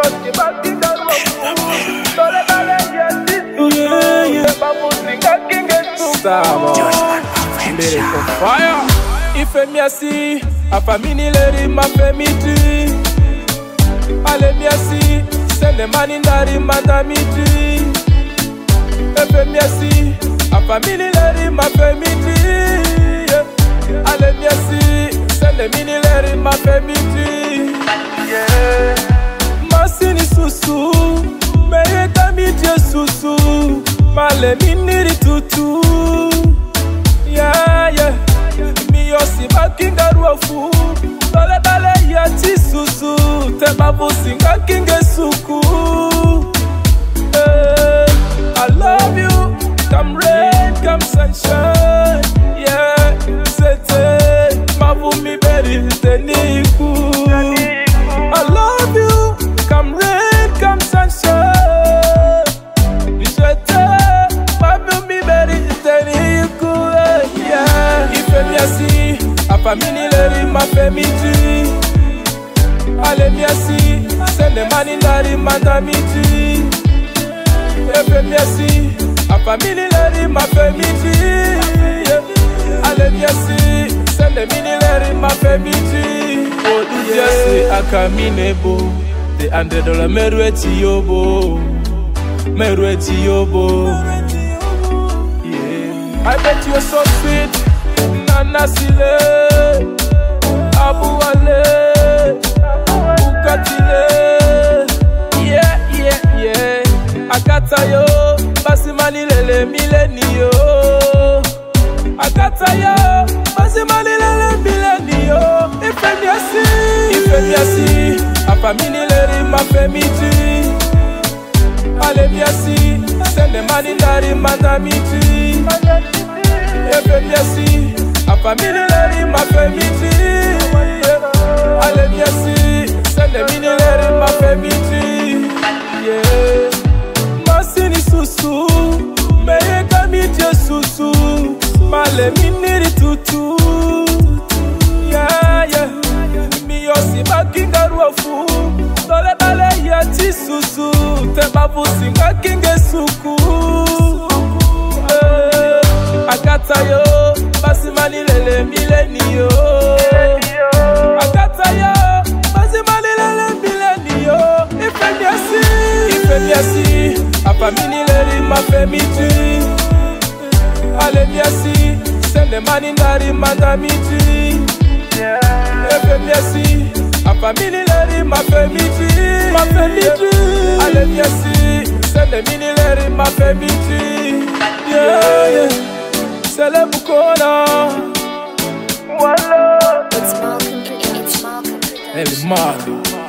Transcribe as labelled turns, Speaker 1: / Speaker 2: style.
Speaker 1: Fire. If me asi, a family lady ma femiti. Ale me asi, send the money nari madamiti. If me asi, a family lady ma femiti. Ale me asi, send the mini lady ma femiti. Yeah. Masini susu, meye kamiti susu, male miniri tutu. Yeah, yeah. Mi yosi makinga ruofu, dole dale ya tisusu, te babu singa kinge suku. I love you, come rain, come sunshine. Yeah, sete, mabu mi beri teniku. I love you, come rain, come sunshine. Sete, mabu mi beri teniku. Miasi, a family lady ma femiti. Ale miasi, send the money nari madamiti. Efe miasi, a family lady ma femiti. Ale miasi, send the mini lady ma femiti. Oh, do just akaminebo, the $100 merueti yobo, merueti yobo. Yeah, I bet you're so sweet. Nasile, Abuale, Ukatile, yeah, yeah, yeah. Akatayo, Basimani lele milenio. Akatayo, Basimani lele milenio. Ife miasi, a family lele ma femiti. Ale miasi, send the money nari madamiti. Ife miasi. A family lady ma femiti. Ale miasi, send the mini lady ma femiti. Yeah, masini susu, meye kamiti susu, male miniri tutu. Yeah, yeah, mi yosi makinga ruofu, dole dale ya tisusu, te babu singa kinge suku. Akatayo. Basimani lele milenio. Akatayo, basimani lele milenio. Ife miasi, a family lady ma femiti. Ale miasi, send the money nari madamiti. Ife miasi, a family lady ma femiti. Ale miasi, send the mini lady ma femiti. Yeah, yeah. Celebukona.
Speaker 2: It's Malcolm.
Speaker 1: El Mario.